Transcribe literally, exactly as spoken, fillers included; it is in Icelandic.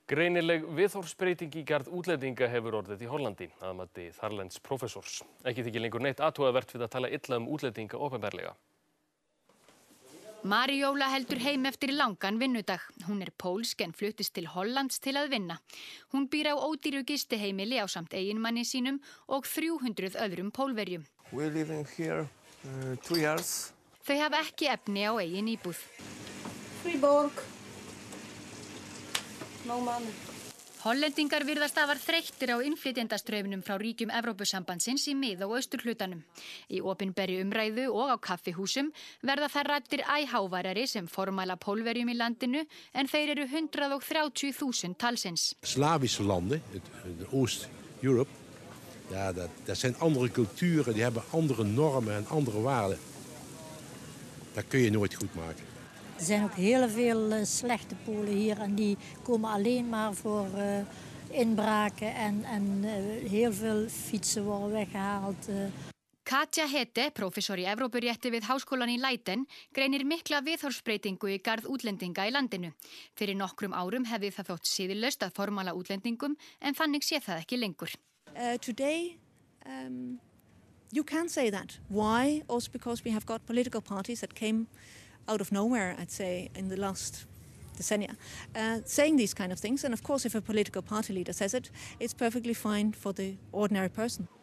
Greinileg viðhorfsbreyting í garð útlendinga hefur orðið í Hollandi, að mati þarlends prófessors. Ekki þykir lengur neitt athugavert við að tala illa um útlendinga opinberlega. Mariola heldur heim eftir langan vinnudag. Hún er pólsk en fluttist til Hollands til að vinna. Hún býr á ódýru gistiheimili ásamt eiginmanni sínum og þrjú hundruð öðrum Pólverjum. We're living here uh, two years. Þau hafa ekki efni á eigin íbúð. Friborg. No money. Hollendingar virðast afar þreyttir á innflytjendastraumnum frá ríkjum Evrópusambandsins í mið- og austurhlutanum. Í opinberri umræðu og á kaffihúsum verða þær ræddir æ háværari sem formæla Pólverjum í landinu en þeir eru hundrað og þrjátíu þúsund talsins. Slavische landen, de Oost-Europe, ja, dat, dat zijn andere culturen, die hebben andere normen en andere waarden. Dat kun je nooit goed maken. Er zijn ook heel veel uh, slechte Polen hier en die komen alleen maar voor uh, inbraken en, en uh, heel veel fietsen worden weggehaald. Uh. Katja Hete, professor í Evrópurétti við Háskólann í Leiden, greinir mikla viðhorfsbreytingu í garð útlendinga í landinu. Fyrir nokkrum árum hefði það þótt siðlaust að formala útlendingum en þannig sé það ekki lengur. Uh, today, um, you can say that. Why? Also because we have got political parties that came out of nowhere, I'd say, in the last decennia, uh, saying these kind of things. And of course, if a political party leader says it, it's perfectly fine for the ordinary person.